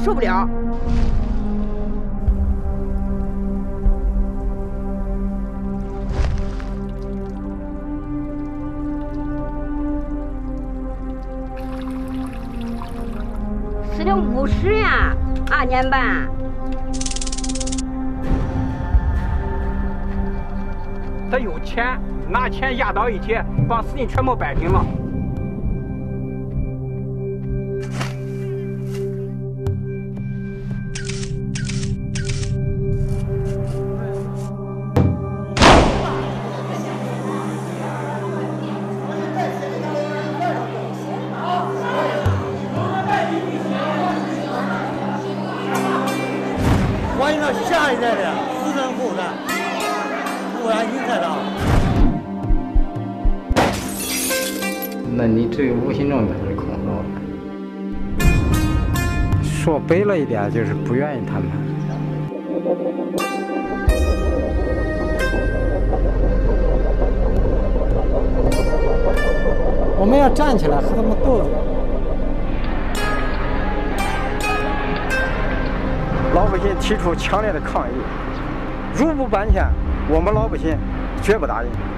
受不了。 死了50呀，2年半。 他有钱，拿钱压倒一切，把事情全部摆平了。 欢迎到下一代的子孙后代，不然你看到。 那你这个无形中他是控诉的。说白了一点，就是不愿意谈判。我们要站起来和他们斗争。老百姓提出强烈的抗议，如不搬迁，我们老百姓绝不答应。